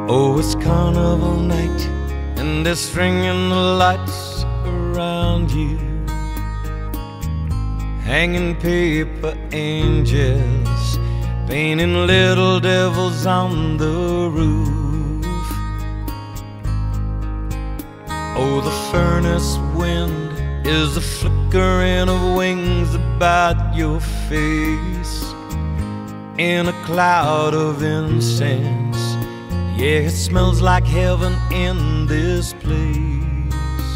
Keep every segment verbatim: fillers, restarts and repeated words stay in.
Oh, it's carnival night, and they're stringing the lights around you, hanging paper angels, painting little devils on the roof. Oh, the furnace wind is the flickering of wings about your face, in a cloud of incense. Yeah, it smells like heaven in this place.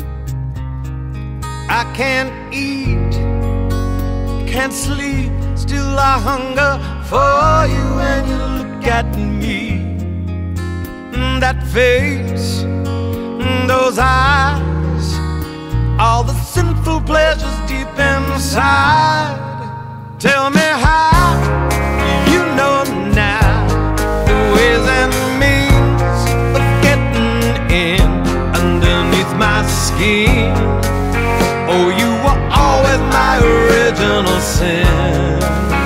I can't eat, can't sleep, still I hunger for you when you look at me. That face, those eyes, all the sinful pleasures deep inside. Tell me how you know now the ways and means of getting in underneath my skin. Oh, you were always my original sin.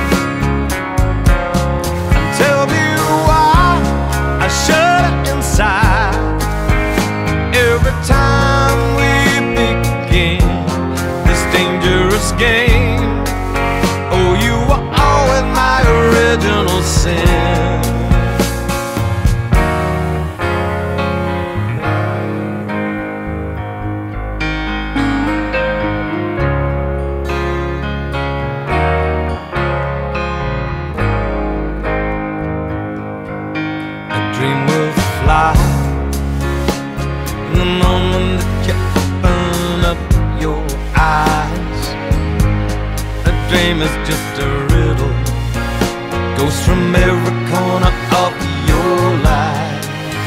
Tell me why I shudder inside every time we begin this dangerous game. Oh, you were always my original sin. A dream will fly in the moment that you open up your eyes. A dream is just a riddle, goes from every corner of your life.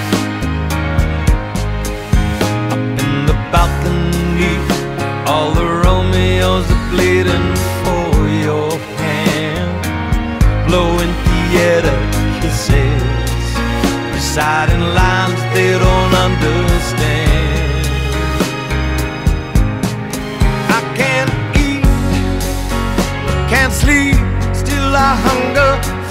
Up in the balcony, all the Romeos are bleeding for your hand, blowing theater kisses, reciting lines they don't understand. I can't eat, can't sleep, still I hunger